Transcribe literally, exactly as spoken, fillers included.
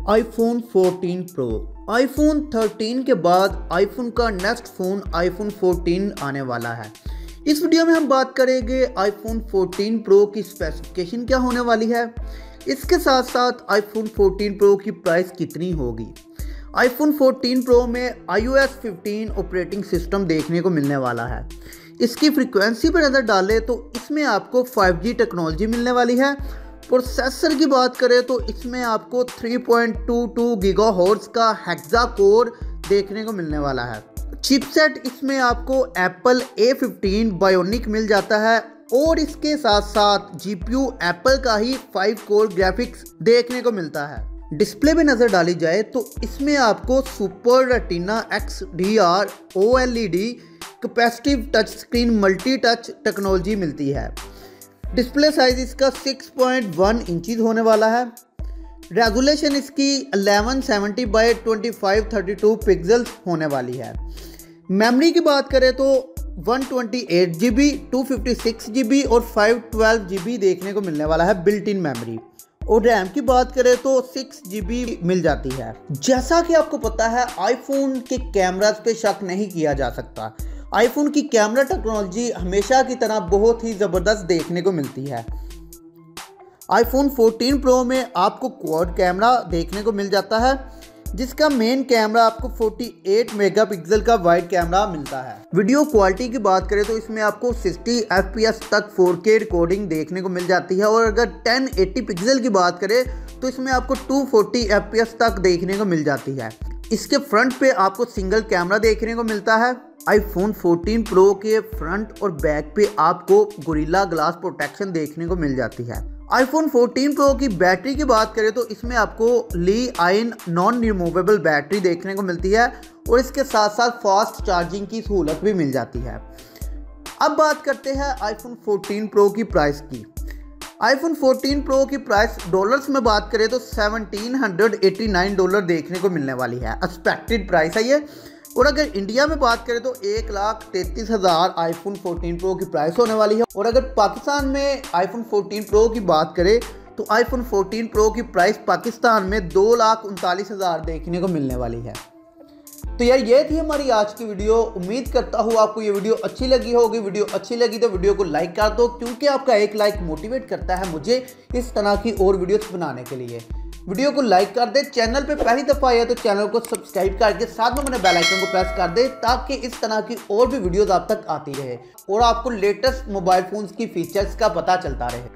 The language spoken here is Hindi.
IPhone fourteen pro. IPhone thirteen के बाद आईफोन का नेक्स्ट फ़ोन आईफोन फोर्टीन आने वाला है। इस वीडियो में हम बात करेंगे आईफोन फोर्टीन प्रो की स्पेसिफिकेशन क्या होने वाली है, इसके साथ साथ आईफोन फोर्टीन प्रो की प्राइस कितनी होगी। आईफोन फोर्टीन प्रो में I O S fifteen operating system देखने को मिलने वाला है। इसकी फ्रीक्वेंसी पर नज़र डालें तो इसमें आपको फाइव जी टेक्नोलॉजी मिलने वाली है। प्रोसेसर की बात करें तो इसमें आपको three point two two gigahertz का हेक्सा कोर देखने को मिलने वाला है। चिपसेट इसमें आपको एप्पल ए फिफ्टीन बायोनिक मिल जाता है और इसके साथ साथ जीपीयू एप्पल का ही फाइव कोर ग्राफिक्स देखने को मिलता है। डिस्प्ले पे नज़र डाली जाए तो इसमें आपको super retina X D R O L E D capacitive touch screen multi touch technology मिलती है। डिस्प्ले साइज इसका सिक्स पॉइंट वन इंचज़ होने वाला है। रेजोल्यूशन इसकी eleven seventy by twenty five thirty two pixels होने वाली है। मेमोरी की बात करें तो one twenty eight G B, two fifty six G B और फाइव ट्वेल्व जी बी देखने को मिलने वाला है बिल्ट इन मेमोरी। और रैम की बात करें तो सिक्स जी बी मिल जाती है। जैसा कि आपको पता है आईफोन के कैमरास पे शक नहीं किया जा सकता। आईफोन की कैमरा टेक्नोलॉजी हमेशा की तरह बहुत ही ज़बरदस्त देखने को मिलती है। आईफोन फोर्टीन प्रो में आपको क्वाड कैमरा देखने को मिल जाता है, जिसका मेन कैमरा आपको फोर्टी एट मेगापिक्सल का वाइड कैमरा मिलता है। वीडियो क्वालिटी की बात करें तो इसमें आपको सिक्सटी एफ पी एस तक फोर के रिकॉर्डिंग देखने को मिल जाती है। और अगर टेन एटी पिक्सल की बात करें तो इसमें आपको two forty F P S तक देखने को मिल जाती है। इसके फ्रंट पे आपको सिंगल कैमरा देखने को मिलता है। आईफोन फोर्टीन प्रो के फ्रंट और बैक पे आपको गोरिल्ला ग्लास प्रोटेक्शन देखने को मिल जाती है। आईफोन फोर्टीन प्रो की बैटरी की बात करें तो इसमें आपको Li ion non removable battery देखने को मिलती है और इसके साथ साथ फास्ट चार्जिंग की सहूलत भी मिल जाती है। अब बात करते हैं आईफोन फोर्टीन प्रो की प्राइस की। आईफोन फोर्टीन प्रो की प्राइस डॉलर्स में बात करें तो seventeen hundred eighty nine dollar देखने को मिलने वाली है। एक्सपेक्टेड प्राइस है ये। और अगर इंडिया में बात करें तो एक लाख तैंतीस हज़ार आईफोन फोर्टीन प्रो की प्राइस होने वाली है। और अगर पाकिस्तान में आईफोन फोर्टीन प्रो की बात करें तो आईफोन फोर्टीन प्रो की प्राइस पाकिस्तान में दो लाख उनतालीस हज़ार देखने को मिलने वाली है। तो यार ये थी हमारी आज की वीडियो। उम्मीद करता हूँ आपको ये वीडियो अच्छी लगी होगी। वीडियो अच्छी लगी तो वीडियो को लाइक कर दो, क्योंकि आपका एक लाइक मोटिवेट करता है मुझे इस तरह की और वीडियोस बनाने के लिए। वीडियो को लाइक कर दे। चैनल पे पहली दफ़ा आया तो चैनल को सब्सक्राइब करके साथ में मैंने बेल आइकन को प्रेस कर दे, ताकि इस तरह की और भी वीडियोस आप तक आती रहे और आपको लेटेस्ट मोबाइल फ़ोन्स की फीचर्स का पता चलता रहे।